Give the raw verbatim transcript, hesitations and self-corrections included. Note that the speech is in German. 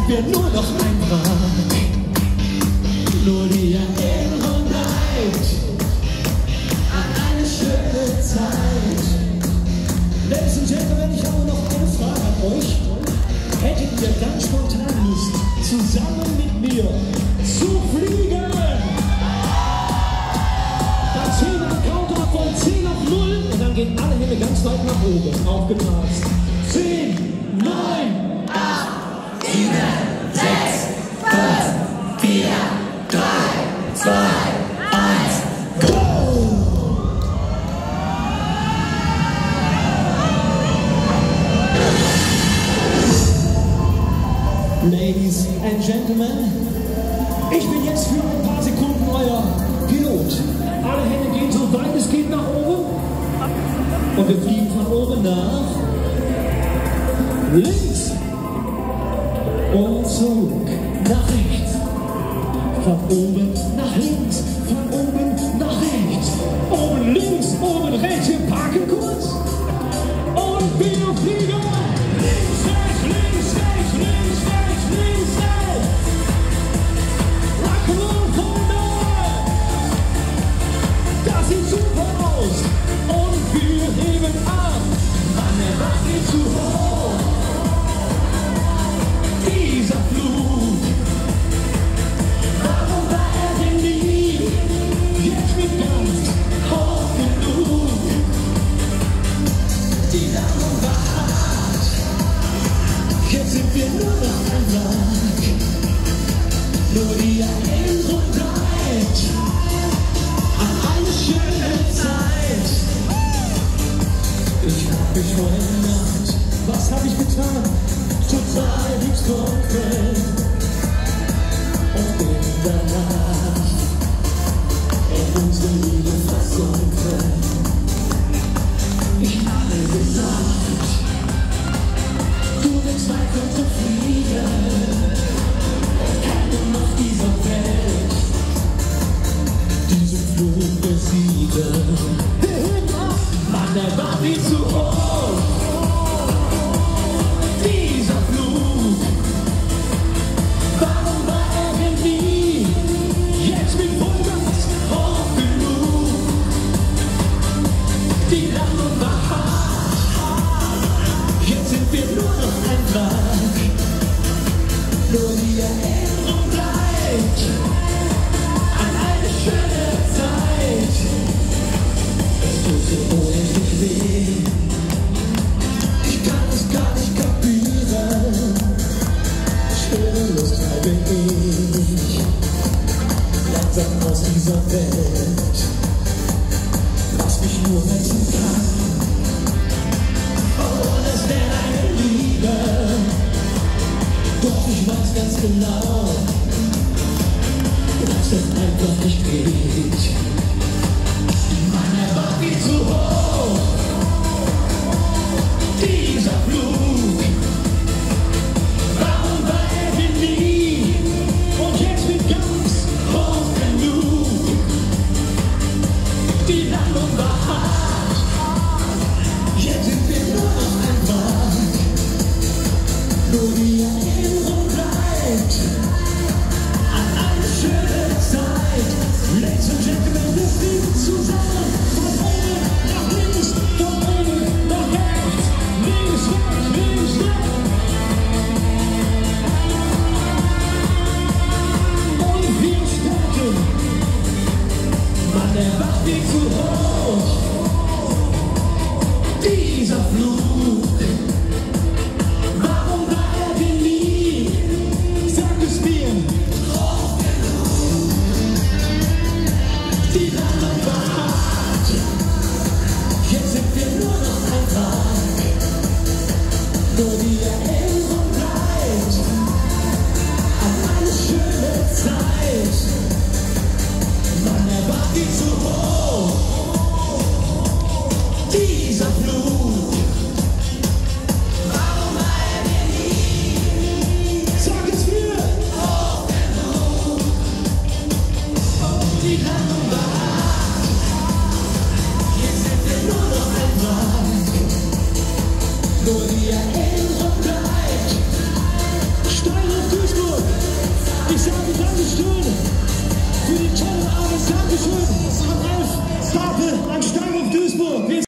wir nur noch ein Wrack. Nur die Erinnerung bleibt an eine schöne Zeit. Ladies and Gentlemen, ich habe noch eine Frage an euch. Hättet ihr ganz spontan Lust, zusammen mit mir zu fliegen? Dann zählen wir den Countdown von zehn auf null und dann gehen alle Hände ganz weit nach oben. Aufgepasst. zehn, neun, acht, sieben, sechs, fünf, vier, drei, zwei, eins, go! Ladies and Gentlemen, ich bin jetzt für ein paar Sekunden euer Pilot. Alle Hände gehen so weit es geht nach oben und wir fliegen von oben nach links und zurück nach rechts. Von oben nach links, von oben nach rechts. Oben links, oben rechts, wir parken kurz und wir fliegen. Links, rechts, links, rechts, links, rechts, links, rechts. Rock'n'Roll von neu. Das sieht super aus und wir heben ab. Mann, der macht nicht zu hoch. Dieser Flug. Warum war er denn nie? Jetzt mit ganz hoch genug. Die Landung war hart. Jetzt sind wir nur noch ein Wrack. Nur die Erinnerung bleibt an eine schöne Zeit. Ich hab mich verändert. Was hab ich getan? Total liebskonkrett. Und bin danach in unsere Liebe versunken. Ich habe gesagt, du willst weiter zu fliegen. Keinem auf dieser Welt diesen Flug besiegen. Mann, der war viel zu hoch. Dieser Flug. Warum war er denn nie? Jetzt mit Vollgas hoch genug. Die Landung war hart. Jetzt sind wir nur noch ein Wrack. Nur die Erinnerung bleibt an eine schöne Zeit. Es tut so unendlich weh. Ich kann es gar nicht kapieren. Schwerelos treibe ich langsam aus dieser Welt. Lass mich nur retten kann. Oh, das wäre eine Liebe. Doch ich weiß ganz genau, dass das einfach nicht geht. Mann, er war viel zu hoch. Dieser Flug. Warum war er denn nie? Und jetzt mit ganz hoch genug. Die Landung war hart. Jetzt sind wir nur noch ein Wrack. Nur die Erinnerung bleibt an eine schöne Zeit. Ladies and Gentlemen, wir fliegen zusammen von oben nach links, von oben nach rechts, links, rechts, links, rechts. Und wir starten. Mann, der war viel zu hoch. Dieser Flug. Warum war er denn nie? Sag es mir. Die Landung war hart. Jetzt sind wir nur noch ein Wrack. Nur die Erinnerung bleibt an eine schöne Zeit. Mann, er war viel zu hoch. Dieser Flug. Warum war er denn nie? Sag es mir. Hoch genug. Die Landung war hart. Jetzt sind wir nur noch ein Wrack. Nur die Erinnerung bleibt steil auf die Ich sage Dankeschön für die tolle Arbeit. Dankeschön an Ralf Stapel, an Steinhoff Duisburg.